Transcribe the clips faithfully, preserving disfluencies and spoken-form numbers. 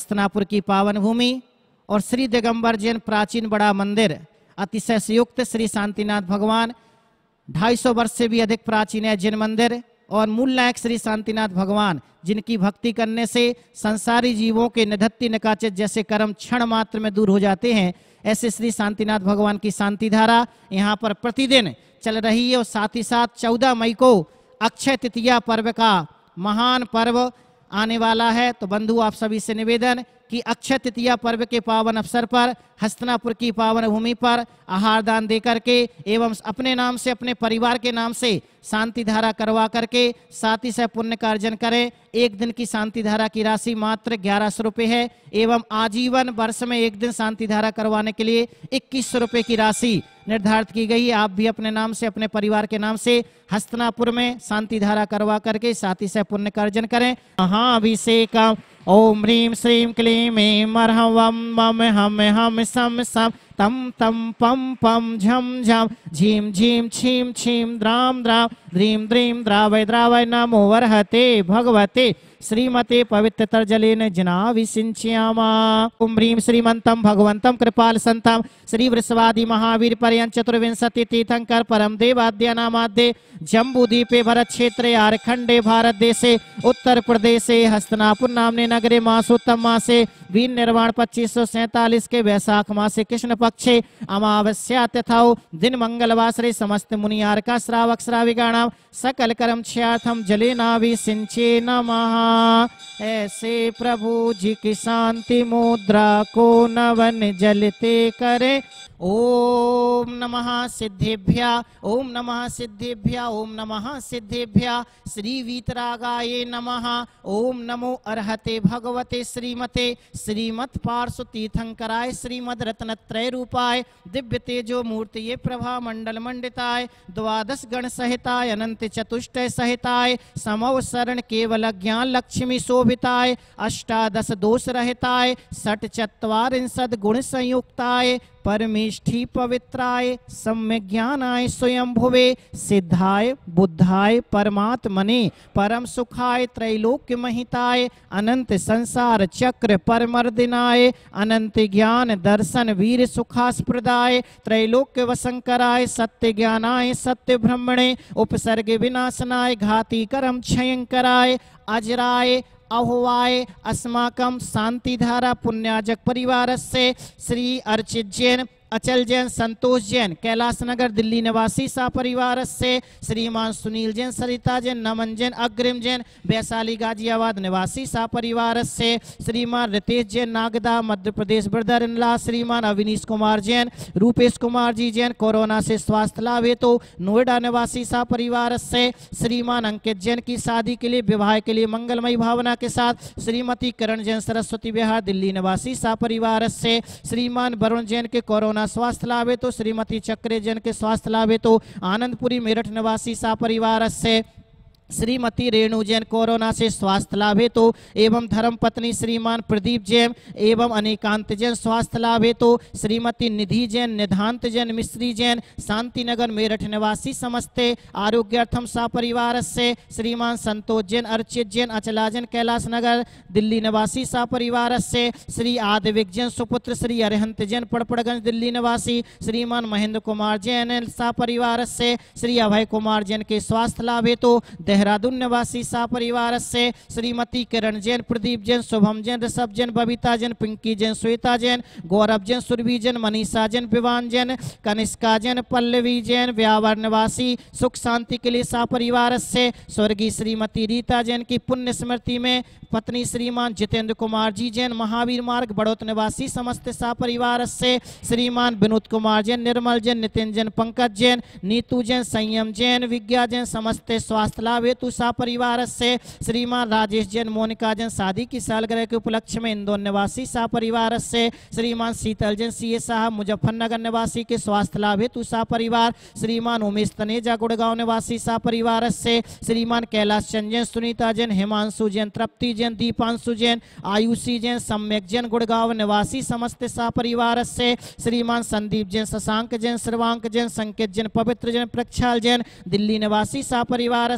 हस्तिनापुर की पावन भूमि और श्री दिगंबर जैन प्राचीन बड़ा मंदिर अतिशय संयुक्त श्री शांतिनाथ भगवान ढाई सौ वर्ष से भी अधिक प्राचीन है जैन मंदिर और मूल नायक श्री शांतिनाथ भगवान जिनकी भक्ति करने से संसारी जीवों के निधत्ति निकाचित जैसे कर्म क्षण मात्र में दूर हो जाते हैं, ऐसे श्री शांतिनाथ भगवान की शांति धारा यहाँ पर प्रतिदिन चल रही है। और साथ ही साथ चौदह मई को अक्षय तृतीया पर्व का महान पर्व आने वाला है। तो बंधु आप सभी से निवेदन कि अक्षय तृतीया पर्व के पावन अवसर पर हस्तिनापुर की पावन भूमि पर आहार दान दे करके एवं अपने नाम से अपने परिवार के नाम से शांति धारा करवा करके साथ ही साथ पुण्य का अर्जन करें। एक दिन की शांति धारा की राशि मात्र ग्यारह सौ रुपये है एवं आजीवन वर्ष में एक दिन शांति धारा करवाने के लिए इक्कीस सौ रुपये की राशि निर्धारित की गई है। आप भी अपने नाम से अपने परिवार के नाम से हस्तिनापुर में शांति धारा करवा करके साथ ही साथ पुण्य का अर्जन करें। महाअभिषेकम ओम ह्रीं श्रीं क्लीं ऐं मर्हवं मम हम हम सम सम तम तम पम पम झम झम झीम झीम छीम छीम द्राम द्राम द्रीम द्रीम द्रावय द्रावय नमो वर्हते भगवते श्रीमते पवित्र तर्जलेन जनाविसिंच्यामा। ओम ह्रीं श्रीमंतम भगवंतम कृपाल संतम श्री वृषवादि महावीर पर्यंत चतुर्विंशति तीर्थंकर परम देवाद्य नामाद्य जम्बूद्वीपे भरत क्षेत्रे आरखंडे भारत देशे उत्तर प्रदेशे हस्तिनापुर नामने नगरे मासोत्तम मासे वीर निर्वाण पच्चीस सौ सैतालीस के वैशाख मासे कृष्ण पक्षे अमावस्या तथा दिन मंगलवासरे समस्त मुनियार का श्रावक श्राविकाणाम सकल कर्म क्षयार्थम जले नाभि सिंचे नमः। ऐसे प्रभु जी की शांति मुद्रा को नवन जलते करे। ओम नमः सिद्धेभ्या ओम नमः सिद्धेभ्या ओम नमः सिद्धेभ्या श्री वीतरागाये नमः। ओम नमो अर्हते भगवते श्रीमते श्रीमत् पार्श्व तीर्थंकराय श्रीमद रत्नत्रय रूपाय दिव्य तेजो मूर्ति ये प्रभा मंडल मंडिताय द्वादश गण सहिताय अनंत चतुष्टय सहिताय समव शरण केवल ज्ञान लक्ष्मी शोभिताय अष्टादश दोष रहिताय षट चत्वारिंशद गुण संयुक्ताय परमेष्ठी पवित्राय सम्यक ज्ञानाय स्वयं भुवे सिद्धाय बुद्धाय परमात्मने परम सुखाय त्रैलोक्य महिताय अनंत संसार चक्र परमर्दिनाय अनंत ज्ञान दर्शन वीर सुखास्प्रदाय त्रैलोक्य वसंकराय सत्य ज्ञानाय सत्य ब्रह्मणे उपसर्ग विनाशनाय घाती कर्म क्षयंकराय अजराय अहोवाय अस्माकं शांति धारा पुण्याजक परिवार से श्री अर्चित जैन अचल जैन संतोष जैन कैलाश नगर दिल्ली निवासी सा परिवार से श्रीमान सुनील जैन सरिता जैन नमन जैन अग्रिम जैन वैशाली गाजियाबाद निवासी सा परिवार से श्रीमान Ritesh Jain Nagda Madhya Pradesh brother in law श्रीमान अविनीश कुमार जैन रूपेश कुमार जी जैन कोरोना से स्वास्थ्य लाभ हेतु नोएडा निवासी सा परिवार से श्रीमान अंकित जैन की शादी के लिए विवाह के लिए मंगलमयी भावना के साथ श्रीमती करण जैन सरस्वती विहार दिल्ली निवासी सा परिवार से श्रीमान वरुण जैन के कोरोना स्वास्थ्य लाभ है तो श्रीमती चक्रे जैन के स्वास्थ्य लाभ है तो आनंदपुरी मेरठ निवासी सा परिवार से श्रीमती रेणु जैन कोरोना से स्वास्थ्य लाभ हेतु एवं धर्म पत्नी श्रीमान प्रदीप जैन एवं अनेकांत जैन स्वास्थ्य लाभ हेतु श्रीमती निधि जैन निधांत जैन मिश्री जैन शांति नगर मेरठ निवासी समस्ते आरोग्यार्थम सा परिवार से श्रीमान संतोष जैन अर्चित जैन अचला जैन कैलाश नगर दिल्ली निवासी सा परिवार से श्री आदिविक जैन सुपुत्र श्री अरिहंत जैन पड़पड़गंज दिल्ली निवासी श्रीमान महेंद्र कुमार जैन सा परिवार से श्री अभय कुमार जैन के स्वास्थ्य लाभ हेतु देहरादून निवासी सा परिवार से श्रीमती किरण जैन प्रदीप जैन शुभम जैन ऋषभ जैन बबीता जैन पिंकी जैन श्वेता जैन गौरव जैन सुरभि जैन मनीषा जैन विवान जैन कनिष्का जैन पल्लवी जैन व्यावर निवासी सुख शांति के लिए सा परिवार से स्वर्गीय श्रीमती रीता जैन की पुण्य स्मृति में पत्नी श्रीमान जितेंद्र कुमार जी जैन महावीर मार्ग बड़ौत निवासी समस्त सा परिवार से श्रीमान विनोद कुमार जैन निर्मल जैन नितिन जैन पंकज जैन नीतू जैन संयम जैन विज्ञा जैन समस्त स्वास्थ्य लाभ हेतु सा परिवार से श्रीमान राजेश जैन मोनिका जैन शादी की सालगिरह के उपलक्ष्य में इंदौर निवासी सा परिवार से श्रीमान शीतल जैन सी ए साहब मुजफ्फरनगर निवासी के स्वास्थ्य लाभ हेतु सा परिवार श्रीमान उमेश तनेजा गुड़गांव निवासी सा परिवार से श्रीमान कैलाश चंद जैन सुनीता जैन हिमांशु जैन तृप्ति जैन दीपांशु जैन आयुषी जैन सम्यक जैन गुड़गांव निवासी समस्त सा परिवार से श्रीमान संदीप जैन शशांक जैन श्रवांक जैन संकेत जैन पवित्र जैन प्रक्षाल जैन दिल्ली निवासी सा परिवार से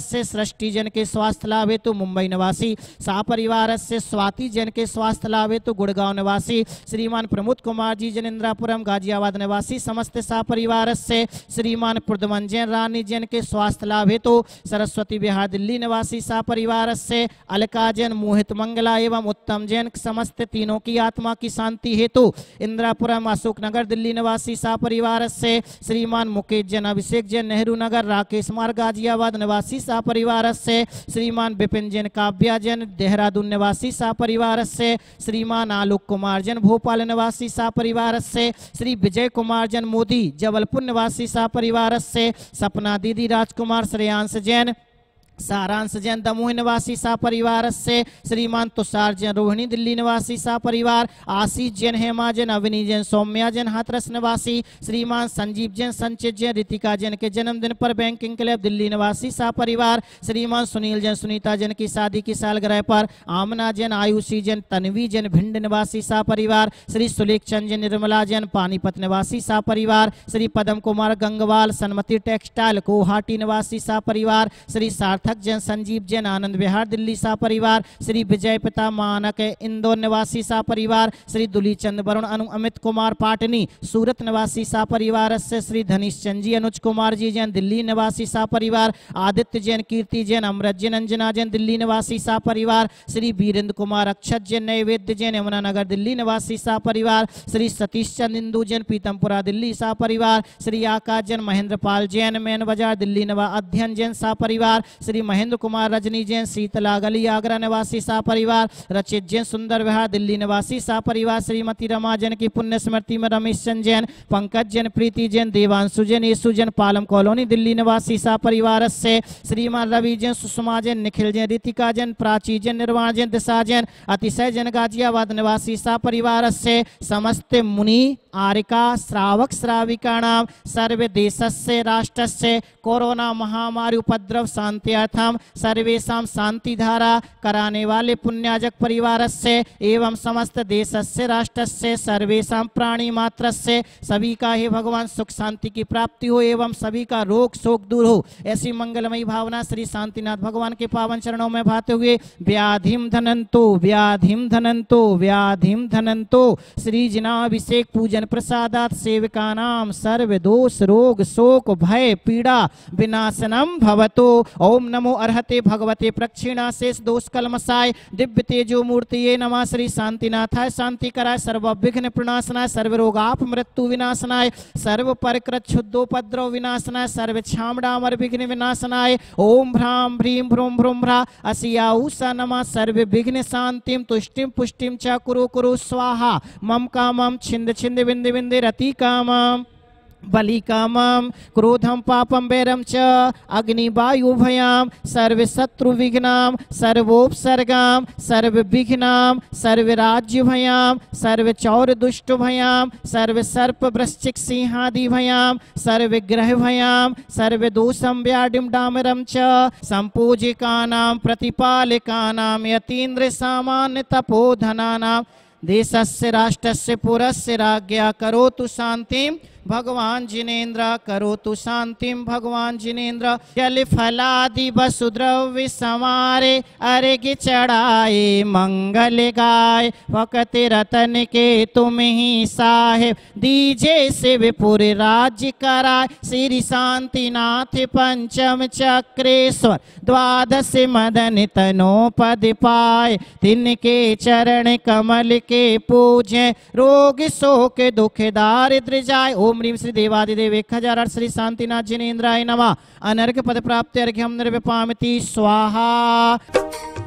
सृष्टि जन के स्वास्थ्य लाभ हेतु मुंबई निवासी सपरिवार से स्वाति जन के स्वास्थ्य लाभ हेतु गुड़गांव निवासी श्रीमान प्रमोद कुमार जी जन इंद्रापुरम गाजियाबाद निवासी समस्त सपरिवार से श्रीमान प्रदमन जैन रानी जन के स्वास्थ्य लाभ हेतु सरस्वती विहार दिल्ली निवासी सपरिवार से अलका जैन मोहित मंगला एवं उत्तम जैन समस्त तीनों की आत्मा की शांति हेतु इंद्रापुरम अशोकनगर दिल्ली निवासी सपरिवार से श्रीमान मुकेश जैन अभिषेक जैन नेहरू नगर राकेश मार्ग गाजियाबाद निवासी सपरिवार से श्रीमान विपिन जैन काव्या जैन देहरादून निवासी सपरिवार से श्रीमान आलोक कुमार जैन भोपाल निवासी सपरिवार से श्री विजय कुमार जैन मोदी जबलपुर निवासी सपरिवार से सपना दीदी राजकुमार श्रेयांश जैन सारांश जैन दमोह निवासी सपरिवार से श्रीमान तुषार जैन रोहिणी दिल्ली निवासी सपरिवार आशीष जैन हेमा जैन अविनी जैन सौम्या जैन हाथरस निवासी श्रीमान संजीव जैन संचित जैन रितिका जैन के जन्मदिन पर बैंकिंग क्लब दिल्ली निवासी सपरिवार श्रीमान सुनील जैन सुनीता जैन की शादी की सालगिरह पर आमना जैन आयुषी जैन तन्वी जैन भिंड निवासी सपरिवार श्री सुलेख चंद जैन निर्मला जैन पानीपत निवासी सपरिवार श्री पदम कुमार गंगवाल सन्मति टेक्सटाइल गुवाहाटी निवासी सपरिवार श्री सार्थक जैन संजीव जैन आनंद विहार दिल्ली सपरिवार श्री विजय पिता मानक इंदौर निवासी सपरिवार श्री दुलीचंद वरुण अनु अमित कुमार पाटनी सूरत निवासी सपरिवार से श्री धनीश चंद जी अनुज कुमार जी जैन दिल्ली निवासी सपरिवार आदित्य जैन कीर्ति जैन अमृत जैन अंजना जैन दिल्ली निवासी सपरिवार श्री वीरेंद्र कुमार अक्षत जैन नैवेद्य जैन यमुनानगर दिल्ली निवासी सपरिवार श्री सतीश चंद इंदू जैन पीतमपुरा दिल्ली सपरिवार श्री आकाश जैन महेंद्र पाल जैन मैन बाजार दिल्ली निवा अध्ययन जैन सपरिवार श्री महेंद्र कुमार रजनी जैन शीतला गली आगरा निवासी सपरिवार रचित जैन सुंदर विहार दिल्ली निवासी सपरिवार श्रीमती रमा जैन की पुण्य स्मृति में रमेश चंद जैन पंकज जैन प्रीति जैन देवांशु जैन येसु जैन पालम कॉलोनी दिल्ली निवासी सपरिवार से श्रीमान रवि जैन सुषमा जैन निखिल जैन रितिका जैन प्राची जैन निर्वाण जैन दिशा जैन अतिशय जैन गाजियाबाद निवासी सपरिवार से समस्त मुनि आरिका श्रावक श्राविकाणाम सर्व देशस्य राष्ट्रस्य कोरोना महामारी उपद्रव शांत्यर्थम सर्वेषां शांति धारा कराने वाले पुण्याजक परिवार से एवं समस्त देशस्य राष्ट्रस्य सर्वेषां प्राणी मात्रस्य सभी का ही भगवान सुख शांति की प्राप्ति हो एवं सभी का रोग शोक दूर हो ऐसी मंगलमयी भावना श्री शांतिनाथ भगवान के पावन चरणों में भाते हुए व्याधिम धनंतो व्याधिम धनंतो व्याधिम धनंतो श्री जिनाभिषेक पूजन प्रसादात सेविका नाम सर्व दोष रोग शोक भय पीड़ा विनाशनम भवतो। ओम नमो अर्हते भगवते प्रक्षिणा शेष दोष कलमसाय दिव्य तेजो मूर्तिये नमः। श्री शांतिनाथाय शांति कराय सर्व विघ्न प्रणाशनाय सर्व रोगाप मृत्यु विनाशनाय सर्व परकृत क्षुद्धोपद्रव विनाशनाय सर्व छामडामर विघ्न विनाशनाय। ओम भ्राम भ्रीम भ्रूम भ्रूम भ्रा असियाऊषा नमः। सर्व विघ्न शांतिम तुष्टिम पुष्टिम च कुरु कुरु स्वाहा मम कामम छिंद छिंद बिंद बिंद रति कामम बलि कामम क्रोधम पापम वैरम च अग्नि वायु भयाम सर्व शत्रु विघ्नाम सर्वोपसर्गाम सर्व विघ्नाम सर्व राज्य भयाम सर्व चौर दुष्ट भयाम सर्व सर्प वृश्चिक सिंहादि भयाम सर्व ग्रह भयाम सर्व दोषम व्याडिम डामरम च संपूजिकानाम प्रतिपालिकानाम यतीन्द्र सामान्य तपोधनानाम देशस्य राष्ट्रस्य पुरस्य राज्ञा करोतु शांतिम भगवान जिनेन्द्र करोतु शांतिम भगवान जिनेन्द्र। जल फलादि वसुद्रव्य समारे अर्घ्य चढ़ाए मंगल गाय भक्त रतन के तुम ही साहेब दीजे शिवपुर राज्य कराय। श्री शांतिनाथ पंचम चक्रेश्वर द्वादश मदन तनो पद पाए तिनके चरण कमल के पूजे रोग शोक दुख दारिद्र जाय। ओम ह्रीं श्री देवादिदेव एक हजार आठ श्री शांतिनाथ जिनेन्द्राय नमः। अनर्घ पद प्राप्ति अर्घ्यम निर्विपामिति स्वाहा।